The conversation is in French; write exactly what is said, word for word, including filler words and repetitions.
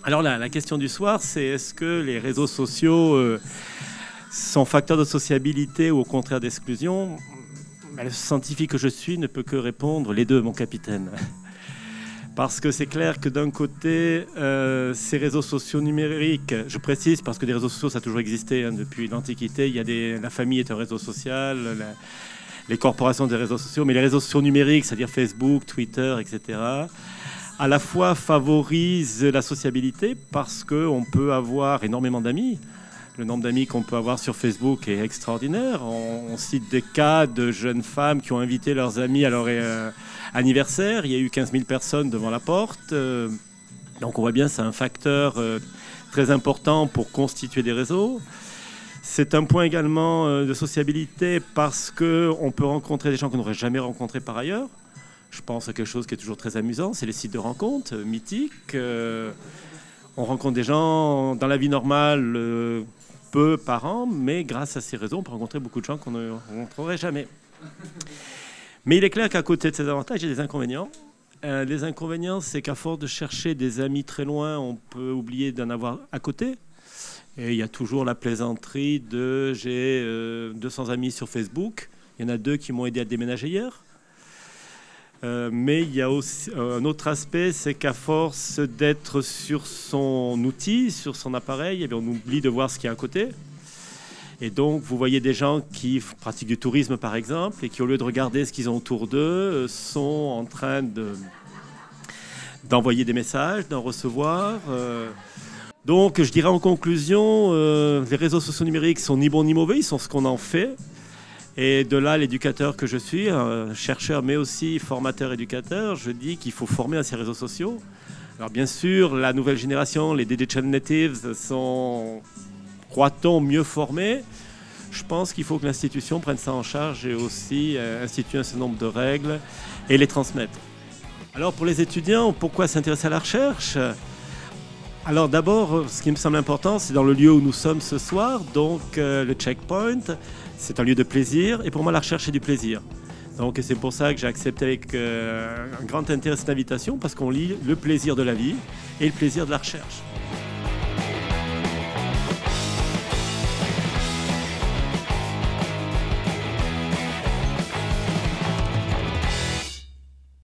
Alors la, la question du soir, c'est est-ce que les réseaux sociaux euh, sont facteurs de sociabilité ou au contraire d'exclusion? Ben, le scientifique que je suis ne peut que répondre les deux, mon capitaine. Parce que c'est clair que d'un côté, euh, ces réseaux sociaux numériques, je précise parce que des réseaux sociaux, ça a toujours existé hein, depuis l'Antiquité. Il y a des, la famille est un réseau social, la, les corporations des réseaux sociaux, mais les réseaux sociaux numériques, c'est-à-dire Facebook, Twitter, et cetera, à la fois favorisent la sociabilité parce qu'on peut avoir énormément d'amis. Le nombre d'amis qu'on peut avoir sur Facebook est extraordinaire. On, on cite des cas de jeunes femmes qui ont invité leurs amis à leur euh, anniversaire. Il y a eu quinze mille personnes devant la porte. Euh, donc on voit bien que c'est un facteur euh, très important pour constituer des réseaux. C'est un point également euh, de sociabilité parce qu'on peut rencontrer des gens qu'on n'aurait jamais rencontrés par ailleurs. Je pense à quelque chose qui est toujours très amusant, c'est les sites de rencontres euh, mythiques. Euh, on rencontre des gens dans la vie normale, euh, peu par an, mais grâce à ces réseaux, on peut rencontrer beaucoup de gens qu'on ne rencontrerait jamais. Mais il est clair qu'à côté de ces avantages, il y a des inconvénients. Euh, les inconvénients, c'est qu'à force de chercher des amis très loin, on peut oublier d'en avoir à côté. Et il y a toujours la plaisanterie de « j'ai euh, deux cents amis sur Facebook, il y en a deux qui m'ont aidé à déménager hier ». Euh, mais il y a aussi euh, un autre aspect, c'est qu'à force d'être sur son outil, sur son appareil, eh bien, on oublie de voir ce qu'il y a à côté. Et donc, vous voyez des gens qui pratiquent du tourisme, par exemple, et qui, au lieu de regarder ce qu'ils ont autour d'eux, sont en train de, d'envoyer des messages, d'en recevoir. Euh. Donc, je dirais en conclusion, euh, les réseaux sociaux numériques sont ni bons ni mauvais, ils sont ce qu'on en fait. Et de là, l'éducateur que je suis, un chercheur mais aussi formateur-éducateur, je dis qu'il faut former à ces réseaux sociaux. Alors bien sûr, la nouvelle génération, les digital natives, sont, croit-on, mieux formés. Je pense qu'il faut que l'institution prenne ça en charge et aussi euh, institue un certain nombre de règles et les transmettre. Alors pour les étudiants, pourquoi s'intéresser à la recherche ? Alors d'abord, ce qui me semble important, c'est dans le lieu où nous sommes ce soir, donc euh, le Checkpoint. C'est un lieu de plaisir et pour moi la recherche c'est du plaisir. Donc c'est pour ça que j'ai accepté avec euh, un grand intérêt cette invitation parce qu'on lie le plaisir de la vie et le plaisir de la recherche.